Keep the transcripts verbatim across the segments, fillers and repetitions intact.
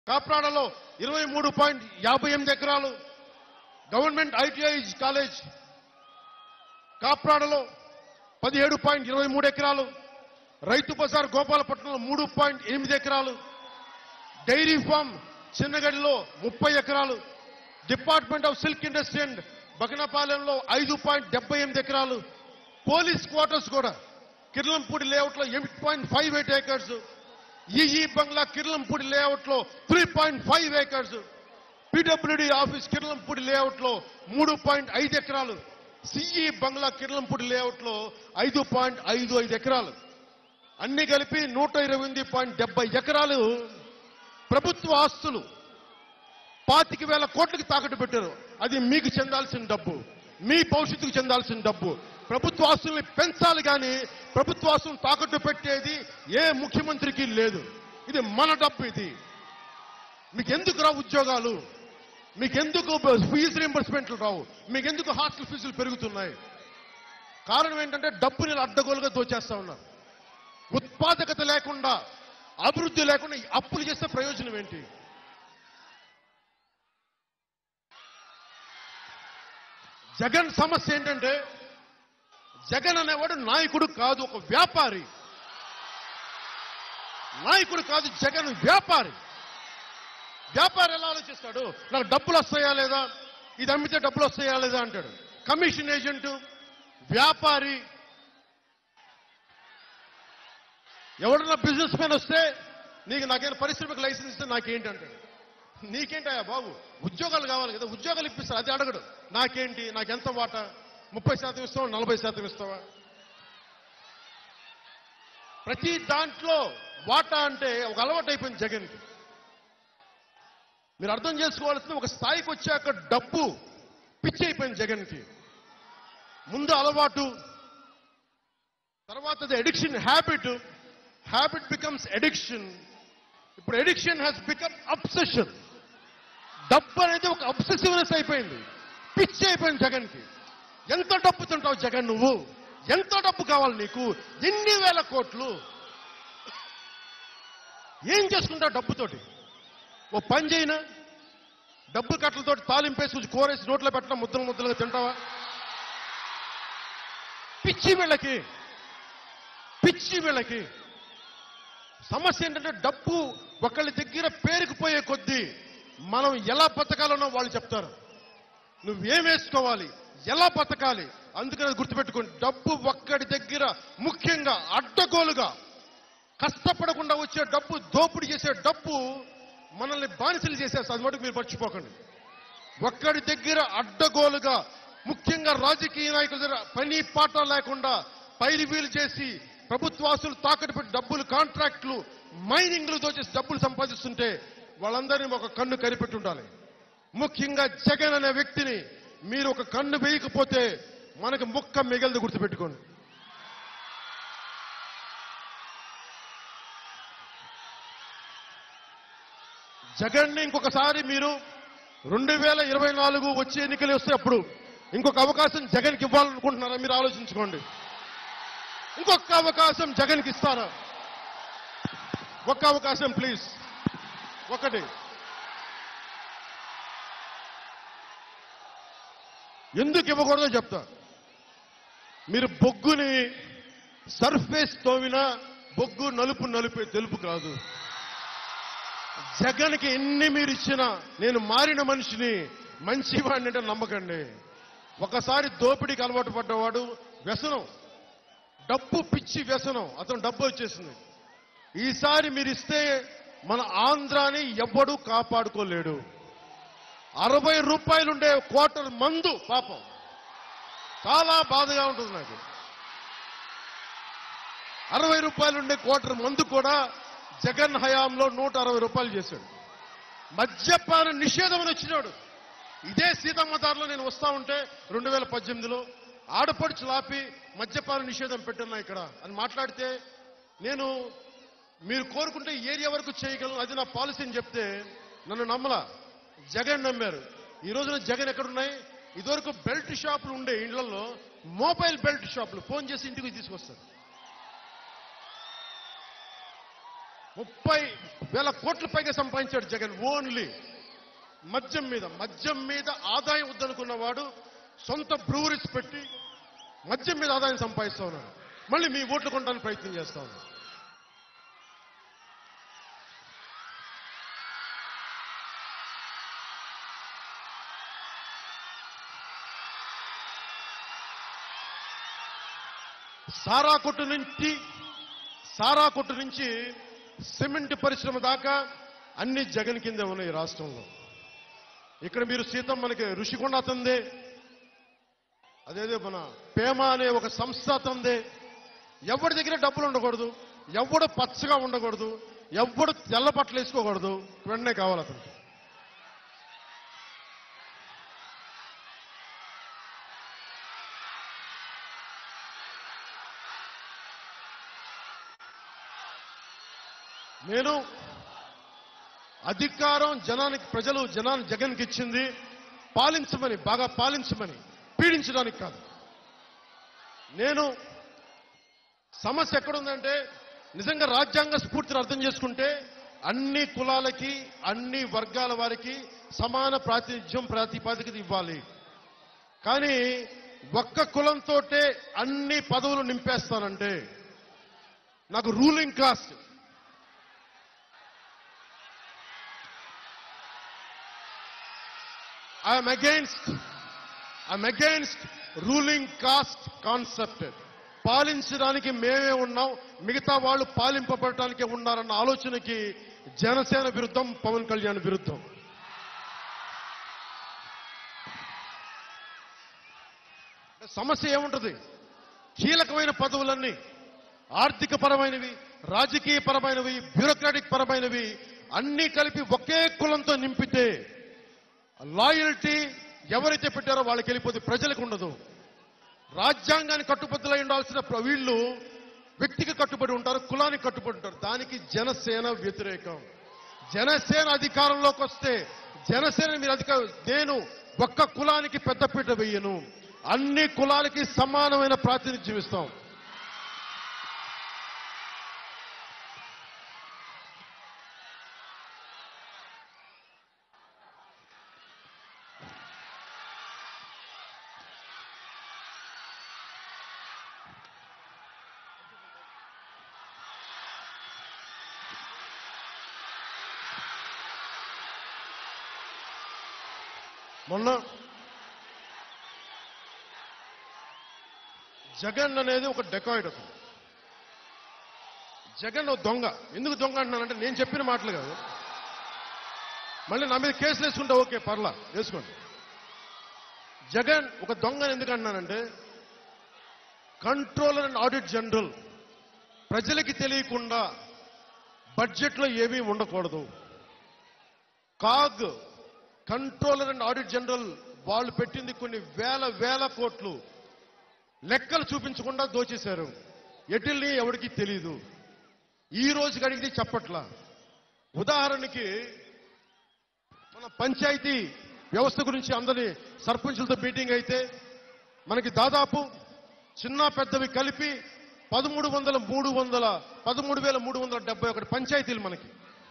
కాప్రాడలో ఇరవై మూడు పాయింట్ యాభై ఎనిమిది ఎకరాలు, గవర్నమెంట్ ఐటీఐ కాలేజ్ కాప్రాడలో పదిహేడు పాయింట్ ఇరవై మూడు ఎకరాలు, రైతు బజార్ గోపాలపట్నంలో మూడు పాయింట్ ఎనిమిది ఎకరాలు, డైరీ ఫామ్ చిన్నగడిలో ముప్పై ఎకరాలు, department of silk industry and బగనపాలెంలో ఐదు పాయింట్ డెబ్బై ఎనిమిది ఎకరాలు, పోలీస్ క్వార్టర్స్ కూడా కిర్లంపూడి లేఅవుట్ లో eight point five eight acres, EE బంగ్లా కిర్లంపూడి లేఅవుట్ లో three point five acres, PWD office Kirlampudi layout లో మూడు పాయింట్ ఐదు ఎకరాలు, సిఈ బంగ్లా కిర్లంపూడి లేఅవుట్ లో ఐదు పాయింట్ ఐదు ఐదు ఎకరాలు, అన్ని కలిపి నూట ఇరవై ఎనిమిది పాయింట్ డెబ్బై ఎకరాలు ప్రభుత్వ ఆస్తులు పాతిక వేల కోట్లకి తాకట్టు పెట్టారు. అది మీకు చెందాల్సిన డబ్బు, మీ భవిష్యత్తుకు చెందాల్సిన డబ్బు. ప్రభుత్వ ఆస్తుల్ని పెంచాలి కానీ ప్రభుత్వ ఆస్తులను తాకట్టు పెట్టేది ఏ ముఖ్యమంత్రికి లేదు. ఇది మన డబ్బు. ఇది మీకెందుకు రావు ఉద్యోగాలు, మీకెందుకు ఫీజు రీంబర్స్మెంట్లు రావు, మీకెందుకు హాస్టల్ ఫీజులు పెరుగుతున్నాయి? కారణం ఏంటంటే డబ్బుని అడ్డగోలుగా దోచేస్తా ఉన్నారు. ఉత్పాదకత లేకుండా, అభివృద్ధి లేకుండా అప్పులు చేస్తే ప్రయోజనం ఏంటి? జగన్ సమస్య ఏంటంటే, జగన్ అనేవాడు నాయకుడు కాదు, ఒక వ్యాపారి. నాయకుడు కాదు, జగన్ వ్యాపారి. వ్యాపారి ఎలా ఆలోచిస్తాడు? నాకు డబ్బులు వస్తాయా లేదా, ఇది అమ్మితే డబ్బులు వస్తాయా లేదా అంటాడు. కమిషన్ ఏజెంట్, వ్యాపారి. ఎవడన్నా బిజినెస్ మ్యాన్ వస్తే నీకు నాకేమైనా పరిశ్రమకు లైసెన్స్ ఇస్తే నాకేంటి అంటాడు. నీకేంటయ్యా బాబు, ఉద్యోగాలు కావాలి కదా, ఉద్యోగాలు ఇప్పిస్తారు. అది అడగడు. నాకేంటి, నాకెంత వాటా, ముప్పై శాతం ఇస్తావా, నలభై శాతం ఇస్తావా? ప్రతి దాంట్లో వాటా అంటే ఒక అలవాటు అయిపోయింది జగన్కి. మీరు అర్థం చేసుకోవాల్సింది, ఒక స్థాయికి వచ్చాక డబ్బు పిచ్చి అయిపోయింది జగన్కి. ముందు అలవాటు, తర్వాత అది addiction, habit. Habit becomes addiction. ఇప్పుడు అడిక్షన్ హ్యాస్ బికమ్ అబ్సెషన్. డబ్బు అనేది ఒక అబ్సెసివ్నెస్ అయిపోయింది, పిచ్చి అయిపోయింది జగన్కి. ఎంత డబ్బు తింటావు జగన్ నువ్వు? ఎంత డబ్బు కావాలి నీకు? ఎన్ని వేల కోట్లు ఏం చేసుకుంటావు డబ్బుతోటి? ఓ పని చేయనా? డబ్బు కట్టలతోటి తాలింపేసి కొంచెం కూరేసి నోట్లో పెట్టడం, ముద్దలు ముద్దలుగా తింటావా? పిచ్చి వీళ్ళకి, పిచ్చి వీళ్ళకి. సమస్య ఏంటంటే డబ్బు ఒకళ్ళ దగ్గర పేరుకుపోయే కొద్దీ మనం ఎలా బతకాలనో వాళ్ళు చెప్తారు. నువ్వేం వేసుకోవాలి, ఎలా బతకాలి. అందుకని గుర్తుపెట్టుకోండి, డబ్బు ఒక్కడి దగ్గర, ముఖ్యంగా అడ్డగోలుగా కష్టపడకుండా వచ్చే డబ్బు, దోపిడీ చేసే డబ్బు మనల్ని బానిసలు చేసేస్తారు. అది మటుకు మీరు మర్చిపోకండి. ఒక్కడి దగ్గర అడ్డగోలుగా, ముఖ్యంగా రాజకీయ నాయకుల దగ్గర పని పాట లేకుండా పైరివీలు చేసి ప్రభుత్వాసులు తాకట్టు పెట్టి డబ్బులు, కాంట్రాక్టులు, మైనింగ్లు దోచేసి డబ్బులు సంపాదిస్తుంటే వాళ్ళందరినీ ఒక కన్ను కనిపెట్టి ఉండాలి. ముఖ్యంగా జగన్ అనే వ్యక్తిని మీరు ఒక కన్ను వేయకపోతే మనకి ముక్క మిగలదు, గుర్తుపెట్టుకోండి. జగన్ని ఇంకొకసారి మీరు రెండు వేల ఇరవై నాలుగు వచ్చే ఎన్నికలు వస్తే అప్పుడు ఇంకొక అవకాశం జగన్కి ఇవ్వాలనుకుంటున్నారా? మీరు ఆలోచించుకోండి. ఇంకొక అవకాశం జగన్కి ఇస్తారా? ఒక్క అవకాశం ప్లీజ్, ఒకటి. ఎందుకు ఇవ్వకూడదో చెప్తా. మీరు బొగ్గుని సర్ఫేస్ తోవినా బొగ్గు నలుపు నలుపే, తెలుపు కాదు. జగన్కి ఎన్ని మీరు ఇచ్చినా, నేను మారిన మనిషిని, మంచివాడిని అంటే నమ్మకండి. ఒకసారి దోపిడీకి అలవాటు పడ్డవాడు, వ్యసనం, డబ్బు పిచ్చి వ్యసనం, అతను డబ్బు వచ్చేసింది. ఈసారి మీరు ఇస్తే మన ఆంధ్రాని ఎవ్వడూ కాపాడుకోలేడు. అరవై రూపాయలుండే క్వార్టర్ మందు పాపం చాలా బాధగా ఉంటుంది నాకు. అరవై రూపాయలుండే క్వార్టర్ మందు కూడా జగన్ హయాంలో నూట అరవై రూపాయలు చేశాడు. మద్యపాన నిషేధం అని వచ్చినాడు. ఇదే సీతమ్మదారిలో నేను వస్తా ఉంటే రెండు వేల పద్దెనిమిదిలో ఆడపడుచు లాపి మద్యపాన నిషేధం పెట్టినా ఇక్కడ అని మాట్లాడితే, నేను మీరు కోరుకుంటే ఏరియా వరకు చేయగలను, అది నా పాలసీ అని చెప్తే నన్ను నమ్మలా. జగన్ నమ్మారు. ఈ రోజున జగన్ ఎక్కడున్నాయి? ఇదివరకు బెల్ట్ షాపులు ఉండే ఇళ్లలో మొబైల్ బెల్ట్ షాపులు, ఫోన్ చేసి ఇంటికి తీసుకొస్తారు. ముప్పై వేల కోట్ల పైగా సంపాదించాడు జగన్. ఓన్లీ మద్యం మీద మద్యం మీద ఆదాయం వద్దనుకున్నవాడు సొంత బ్రూవరీస్ పెట్టి మద్యం మీద ఆదాయం సంపాదిస్తా ఉన్నాడు. మళ్ళీ మీ ఓట్లు కొనడానికి ప్రయత్నం చేస్తా ఉన్నాడు. సారా కొట్టు నుంచి సారా కొట్టు నుంచి సిమెంట్ పరిశ్రమ దాకా అన్ని జగన్ కిందే ఉన్నాయి రాష్ట్రంలో. ఇక్కడ మీరు సీతమ్మకి ఋషికొండ అతందే, అదేదో మన పేమ అనే ఒక సంస్థ అతందే. ఎవరి దగ్గర డబ్బులు ఉండకూడదు, ఎవడు పచ్చగా ఉండకూడదు, ఎవడు తెల్ల బట్టలు వేసుకోకూడదు, వెంటనే కావాలి అతనికి. నేను అధికారం జనానికి, ప్రజలు జనాన్ని జగన్కి ఇచ్చింది పాలించమని, బాగా పాలించమని, పీడించడానికి కాదు. నేను సమస్య ఎక్కడుందంటే నిజంగా రాజ్యాంగ స్ఫూర్తిని అర్థం చేసుకుంటే అన్ని కులాలకి అన్ని వర్గాల వారికి సమాన ప్రాతినిధ్యం ప్రాతిపదికత ఇవ్వాలి. కానీ ఒక్క కులంతో అన్ని పదవులు నింపేస్తానంటే నాకు ruling caste, I'm against I'm against ruling caste concept. పాలించడానికి మేమే ఉన్నాం, మిగతా వాళ్ళు పాలింపబడటానికే ఉన్నారన్న ఆలోచనకి జనసేన విరుద్ధం, పవన్ కళ్యాణ్ విరుద్ధం. సమస్య ఏముంటది? కీలకమైన పదవులన్నీ ఆర్థిక పరమైనవి, రాజకీయ పరమైనవి, బ్యూరోక్రాటిక్ పరమైనవి అన్నీ కలిపి ఒకే కులంతో నింపితే లాయల్టీ ఎవరైతే పెట్టారో వాళ్ళకి వెళ్ళిపోతే ప్రజలకు ఉండదు. రాజ్యాంగానికి కట్టుబద్దులై ఉండాల్సిన వీళ్ళు వ్యక్తికి కట్టుబడి ఉంటారు, కులానికి కట్టుబడి ఉంటారు. దానికి జనసేన వ్యతిరేకం. జనసేన అధికారంలోకి వస్తే జనసేన మీరు అధికారం, నేను ఒక్క కులానికి పెద్దపీట వేయను, అన్ని కులాలకి సమానమైన ప్రాతినిధ్యం ఇస్తాం. మొన్న జగన్ అనేది ఒక డెకాయిడ్. అతను జగన్ ఒక దొంగ. ఎందుకు దొంగ అంటున్నానంటే నేను చెప్పిన మాటలు కాదు. మళ్ళీ నా మీద కేసులు వేసుకుంటా, ఓకే పర్లా వేసుకోండి. జగన్ ఒక దొంగ ఎందుకు అంటున్నానంటే కంట్రోలర్ అండ్ ఆడిట్ జనరల్ ప్రజలకి తెలియకుండా బడ్జెట్లో ఏమీ ఉండకూడదు. CAG controller and audit general వాళ్ళు పెట్టింది కొన్ని వేల వేల కోట్లు లెక్కలు చూపించకుండా దోచేశారు. ఎటిల్ని ఎవరికి తెలీదు. ఈ రోజుకి అడిగితే చెప్పట్లా. ఉదాహరణకి మన పంచాయతీ వ్యవస్థ గురించి అందరి సర్పంచులతో మీటింగ్ అయితే మనకి దాదాపు చిన్న పెద్దవి కలిపి పదమూడు వందల మూడు వందల పదమూడు వేల మూడు వందల డెబ్బై ఒకటి పంచాయతీలు మనకి.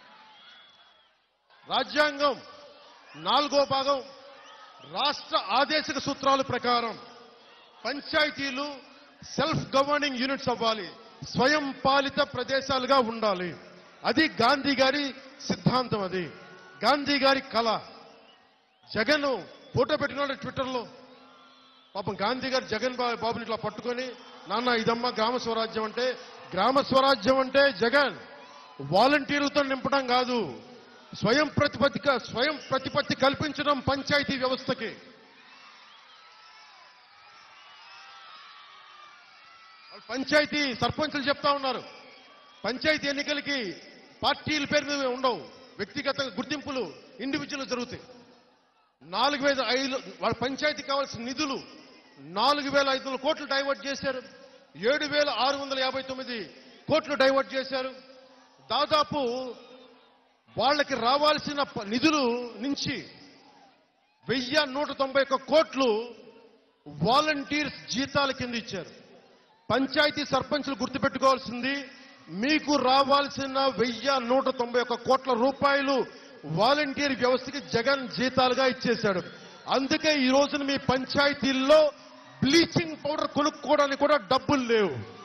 రాజ్యాంగం నాలుగో భాగం రాష్ట్ర ఆదేశిక సూత్రాల ప్రకారం పంచాయతీలు సెల్ఫ్ గవర్నింగ్ యూనిట్స్ అవ్వాలి, స్వయం పాలిత ప్రదేశాలుగా ఉండాలి. అది గాంధీ గారి సిద్ధాంతం, అది గాంధీ గారి కళ. జగన్ ఫోటో పెట్టినాడు ట్విట్టర్లో. పాపం గాంధీ గారు జగన్ బాబుని ఇట్లా పట్టుకొని, నాన్న ఇదమ్మా గ్రామ స్వరాజ్యం అంటే, గ్రామ స్వరాజ్యం అంటే జగన్ వాలంటీర్లతో నింపడం కాదు, స్వయం ప్రతిపత్తి స్వయం ప్రతిపత్తి కల్పించడం పంచాయతీ వ్యవస్థకి. పంచాయతీ సర్పంచులు చెప్తా ఉన్నారు, పంచాయతీ ఎన్నికలకి పార్టీల పేరు మీద ఉండవు, వ్యక్తిగత గుర్తింపులు ఇండివిజువల్ జరుగుతాయి. నాలుగు వేల ఐదు వాళ్ళ పంచాయతీ కావాల్సిన నిధులు నాలుగు వేల ఐదు వందల కోట్లు డైవర్ట్ చేశారు. ఏడు వేల ఆరు వందల యాభై తొమ్మిది కోట్లు డైవర్ట్ చేశారు. దాదాపు వాళ్ళకి రావాల్సిన నిధులు నుంచి వెయ్యి నూట తొంభై ఒక్క కోట్లు వాలంటీర్స్ జీతాల కింద ఇచ్చారు. పంచాయతీ సర్పంచులు గుర్తుపెట్టుకోవాల్సింది, మీకు రావాల్సిన వెయ్యి నూట తొంభై ఒక్క కోట్ల రూపాయలు వాలంటీర్ వ్యవస్థకి జగన్ జీతాలుగా ఇచ్చేశాడు. అందుకే ఈ రోజున మీ పంచాయతీల్లో బ్లీచింగ్ పౌడర్ కొనుక్కోవడానికి కూడా డబ్బులు లేవు.